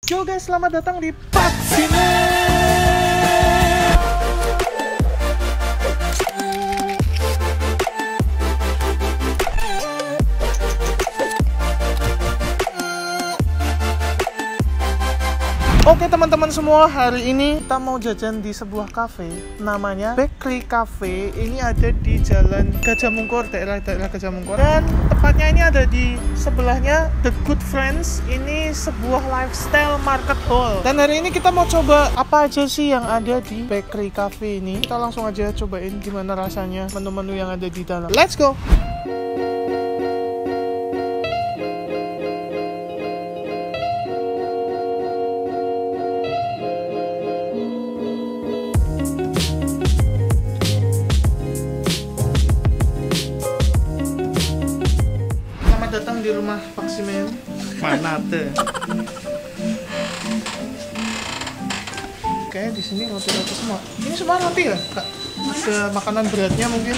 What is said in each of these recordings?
Yo guys, selamat datang di Paksine. Oke teman-teman semua, hari ini kita mau jajan di sebuah cafe namanya Bakery Cafe. Ini ada di Jalan Gajah Mungkur, daerah Gajah Mungkur. Dan tepatnya ini ada di sebelahnya The Good Friends. Ini sebuah lifestyle market hall. Dan hari ini kita mau coba apa aja sih yang ada di Bakery Cafe ini. Kita langsung aja cobain gimana rasanya menu-menu yang ada di dalam. Let's go! Datang di rumah Paksine. Mana tuh? Kayak di sini roti-roti semua. Ini semua roti ya, Kak? Ada makanan beratnya mungkin?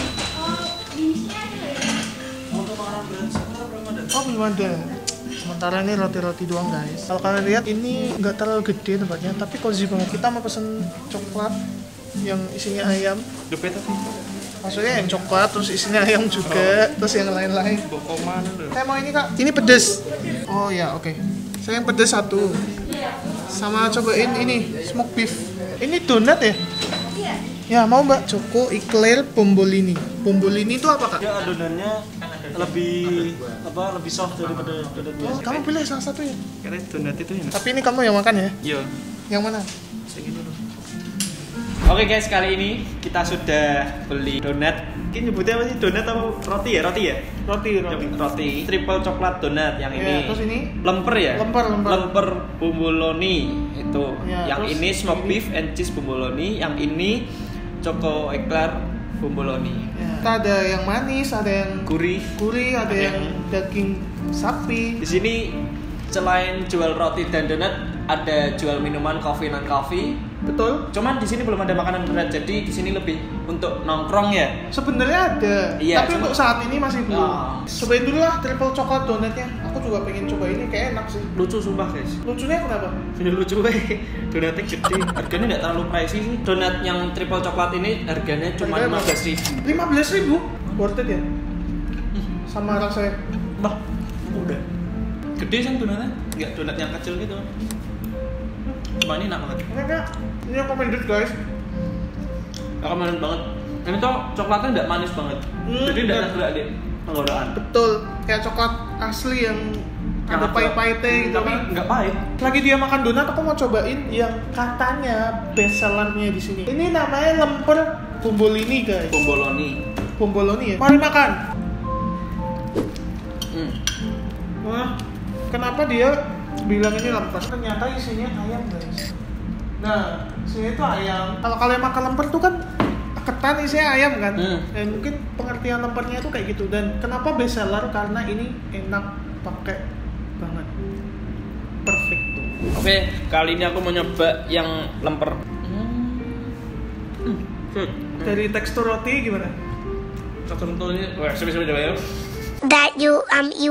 Untuk makanan berat sementara belum ada. Oh, belum ada. Sementara ini roti-roti doang, guys. Kalau kalian lihat ini nggak terlalu gede tempatnya, tapi cozy banget. Kita mau pesen coklat yang isinya ayam. Depet tapi. Maksudnya yang coklat, terus isinya ayam juga, terus yang lain-lain. Saya mau ini Kak, ini pedes. Oh ya, oke. Saya yang pedes satu. Sama cobain ini, smoke beef. Ini donat ya? Ya, mau Mbak. Choco eclair bombolini. Bombolini itu apa Kak? Ya, adonannya lebih soft daripada donat biasa. Kamu pilih salah satu ya? Karena donat itu enak. Tapi ini kamu yang makan ya? Iya. Yang mana? Segini dulu. Oke guys, kali ini kita sudah beli donat. Ini nyebutnya apa sih? Donat atau roti ya? Roti ya? Roti. Triple coklat donat yang ini. Terus ini? Lemper ya? Lemper. Bomboloni itu. Ya, yang ini smoke beef and cheese bomboloni. Yang ini choco eclair bomboloni. Ya. Kita ada yang manis, ada yang gurih, ada yang daging sapi. Di sini selain jual roti dan donat, ada jual minuman coffee non coffee. Betul. Cuman di sini belum ada makanan berat, jadi di sini lebih untuk nongkrong ya. Sebenarnya ada, iya, tapi untuk saat ini masih belum. Oh. Cobain dulu lah triple coklat donatnya. Aku juga pengen coba ini, kayak enak sih. Lucu sumpah guys. Lucunya kenapa? Ini lucu donatnya gede. Harganya nggak terlalu pricey sih. Donat yang triple coklat ini harganya cuma 15.000. 15.000? Worth it ya? Sama rasanya. Bah, udah. Gede sih donatnya, nggak donat yang kecil gitu. Cuma ini enak banget. Ini recommended guys. Recommended banget. Ini tuh coklatnya nggak manis banget. Jadi nggak ada di tenggorokan. Betul. Kayak coklat asli yang ada pahit-pahitnya gitu kan. Nggak pahit. Lagi dia makan donat, aku mau cobain yang katanya best sellernya di sini. Ini namanya lemper bombolini guys. Bomboloni ya. Mari makan. Wah, kenapa dia bilang ini lemper? Ternyata isinya ayam guys. Nah, isinya itu ayam. Kalau kalian makan lemper tuh kan ketan isinya ayam kan. Dan mungkin pengertian lempernya itu kayak gitu. Dan kenapa best seller? Karena ini enak pakai banget. Perfect tuh. Oke, kali ini aku mau nyoba yang lemper. Dari tekstur roti gimana? Tekstur roti ini, wah, coba coba ya. That you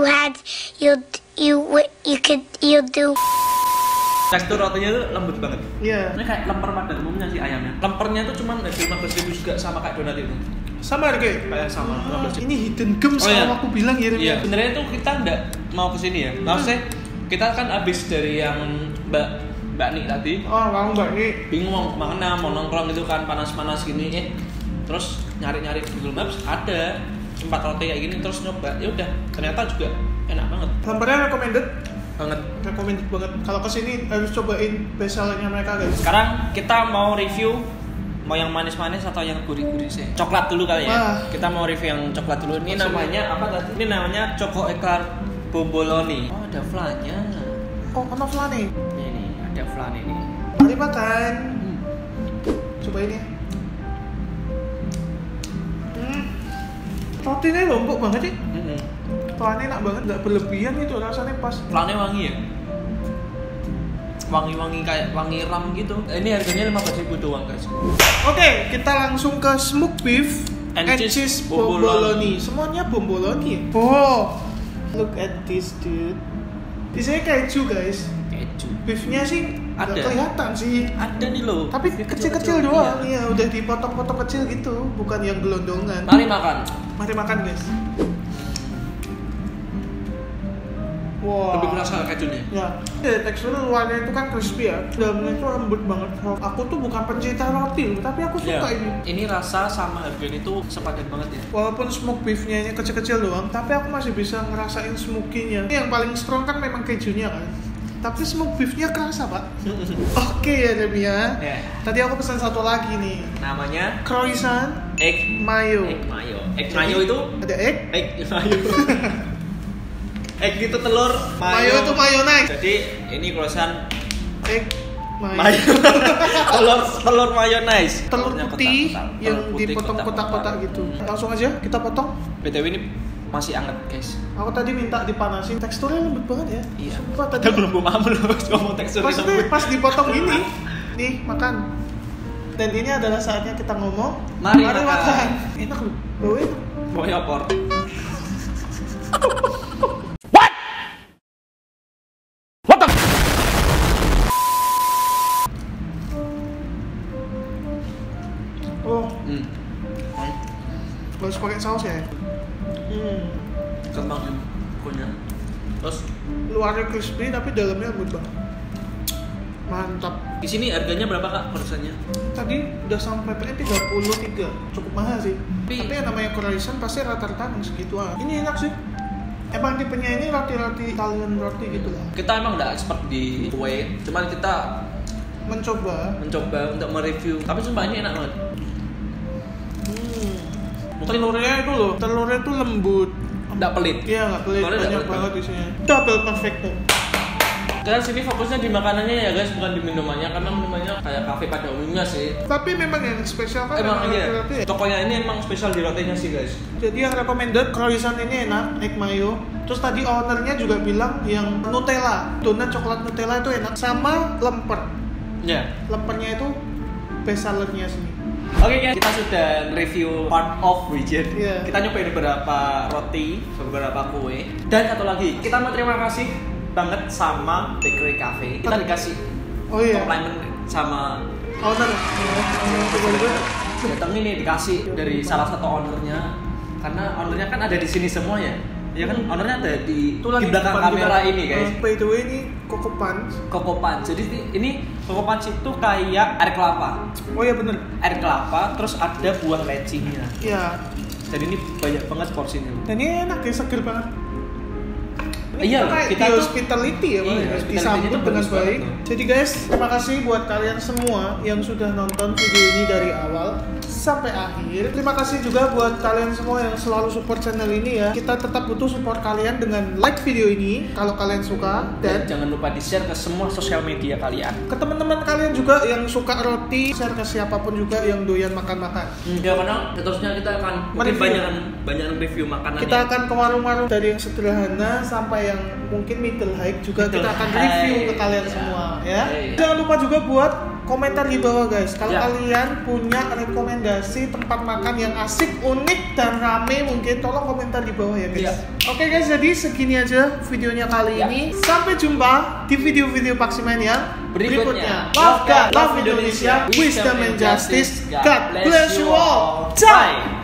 do. Tekstur rotinya tuh lembut banget. Iya. Ini kayak lemper pada umumnya sih ayamnya. Lempernya tuh cuma 15.000 juga sama kayak donat itu. Sama harga? Kayak sama 15.000. Ini hidden gems kalau aku bilang ya. Iya. Sebenarnya tuh kita nggak mau kesini ya. Maksudnya kita kan abis dari yang Mbak Nik tadi. Oh, mau Mbak Nik. Bingung mau kemana, mau nongkrong gitu kan panas-panas gini. Terus nyari-nyari di Google Maps ada tempat roti kayak gini, terus nyoba. Ya udah, ternyata juga enak banget. Lempernya recommended banget. Kalau kesini harus cobain best sellernya mereka guys. Sekarang kita mau review mau yang manis-manis atau yang gurih-gurih sih. Coklat dulu kali ya. Kita mau review yang coklat dulu. Ini namanya apa tadi? Ini namanya choco eclair bomboloni. Oh, ada flannya. Oh, ada flan nih. Ini ada flan ini. Mari makan. Cobain ya. Rotinya lombok banget sih. Flannya enak banget, nggak berlebihan gitu, rasanya pas. Flannya wangi ya? Wangi-wangi kayak wangi ram gitu. Ini harganya 15.000 doang guys. Oke, kita langsung ke smoked beef and cheese bomboloni. Semuanya bomboloni. Oh, look at this dude. Isinya keju guys. keju. Beefnya sih Ada. nggak kelihatan sih. Ada nih loh. Tapi Beef kecil-kecil doang, iya udah dipotong-potong kecil gitu, bukan yang gelondongan. Mari makan. Mari makan guys. Wow. Lebih kerasa kejunya. Ya, tekstur luarnya itu kan crispy ya, dalamnya itu lembut banget. Aku tuh bukan pencinta roti, tapi aku suka ini. Ini rasa sama harganya itu sepadan banget ya. Walaupun smoke beefnya ini kecil-kecil doang, tapi aku masih bisa ngerasain smoky-nya. Yang paling strong kan memang kejunya kan. Tapi smoke beefnya kerasa pak. Oke ya Demia. Yeah. Tadi aku pesan satu lagi nih. Namanya Croissant egg mayo. Egg mayo. Egg mayo itu Ada egg. egg mayo. Egg itu telur, Mayo itu mayonnaise. Jadi ini croissant Egg mayo. mayo. telur mayonnaise. Telur Telurnya putih kotak-kotak. yang Telur putih dipotong kotak-kotak gitu. Langsung aja kita potong. BTW ini masih anget guys. Aku tadi minta dipanasin, teksturnya lembut banget ya. Iya. Sumpah tadi. Kita belum paham loh ngomong tekstur Maksudnya pas dipotong gini, nih makan. Dan ini adalah saatnya kita ngomong. Mari makan. Enak loh, baunya enak. Pokoknya opor. Oh, Hmm. harus pakai saus ya. Kembang punya. Terus Luarnya crispy tapi dalamnya lembut banget. Mantap. di sini harganya berapa kak croissantnya? Tadi udah sampai PN 33, cukup mahal sih. Tapi yang namanya croissant pasti rata-rata segituan. Ini enak sih. Emang tipenya ini roti-roti Italian roti gitu lah. kita emang nggak expert di kue, cuman kita Mencoba. untuk mereview. Tapi sumpah ini enak banget. Mungkin Telurnya itu loh, telurnya tuh lembut. nggak pelit. Iya nggak pelit, Telurnya nggak banyak pelit banget isinya. Double perfecto. Kita sini fokusnya di makanannya ya guys, bukan di minumannya, karena minumannya kayak kafe pada umumnya sih. Tapi memang yang spesial kan Emang memang iya. roti ya. Tokonya ini emang spesial di rotinya sih guys. Jadi yang recommended croissant ini enak, egg mayo. Terus tadi ownernya juga bilang yang Nutella, donat coklat Nutella itu enak, sama lemper. Ya. Lempernya itu best sellernya sini. Oke guys, kita sudah review part of region. Iya. Kita nyobain beberapa roti, beberapa kue, dan satu lagi kita mau terima kasih banget sama Bakery Cafe. Kita dikasih Oh iya. compliment sama Owner. datang ini dikasih dari salah satu ownernya, karena ownernya kan ada di sini semua ya. Ya kan ownernya ada di belakang depan kamera kita. ini guys. By the way ini Coco Punch. Coco Punch. Jadi ini Coco Punch itu kayak air kelapa. Oh iya bener. Air kelapa terus ada buah lecinya. Iya. Jadi ini banyak banget porsinya. Dan ini enak ya, seger banget. Iya, kayak kita di tuh- hospitality ya, Bang, iya, ya, hospitality disambut itu dengan bagus baik. banget tuh. Jadi guys, terima kasih buat kalian semua yang sudah nonton video ini dari awal sampai akhir. Terima kasih juga buat kalian semua yang selalu support channel ini ya. Kita tetap butuh support kalian dengan like video ini kalau kalian suka, Dan dan jangan lupa di-share ke semua sosial media kalian. ke teman-teman kalian juga yang suka roti, share ke siapapun juga yang doyan makan-makan. Ya karena terusnya kita akan mungkin Mereview. banyak review makanan. Kita akan ke warung-warung dari yang sederhana sampai yang mungkin middle high juga Middle kita akan high. review ke kalian Ya. semua ya. Ya. Jangan lupa juga buat komentar di bawah guys. Kalau Ya. kalian punya rekomendasi tempat makan yang asik, unik dan rame mungkin tolong komentar di bawah ya guys. Ya. Oke guys, jadi segini aja videonya kali Ya. ini. Sampai jumpa di video-video Paksiman yang Berikutnya. Love God, love Indonesia, wisdom and justice. God bless you all. Bye.